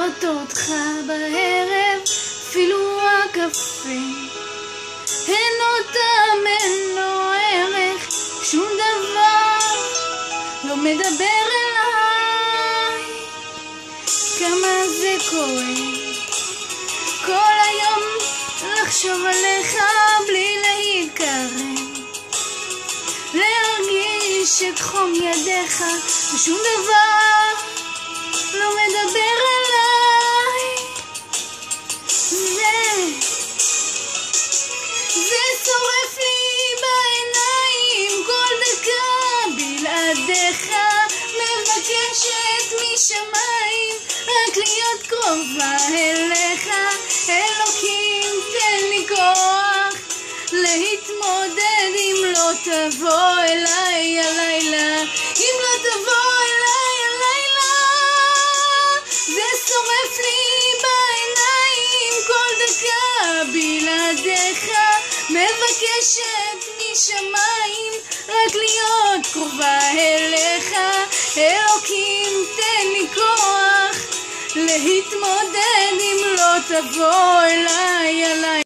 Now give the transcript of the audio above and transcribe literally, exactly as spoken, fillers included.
לראות אותך בערב, אפילו הקפה אין אותם, אין לו ערך, שום דבר לא מדבר אליי. כמה זה כואב כל היום לחשוב עליך בלי להתקרב, להרגיש את חום ידיך ושום דבר לא מדבר אליי. זה, זה שורף לי בעיניים כל דקה בלעדיך, מבקשת משמיים רק להיות קרובה אליך. אלוקים תן לי כוח להתמודד אם לא תבוא אליי הלילה, אם לא תבוא אליי הלילה. זה שורף לי בעיניים כל דקה בלעדיך, מבקשת משמיים רק להיות קרובה אליך. אלוקים תן לי כוח להתמודד אם לא תבוא אליי הלילה.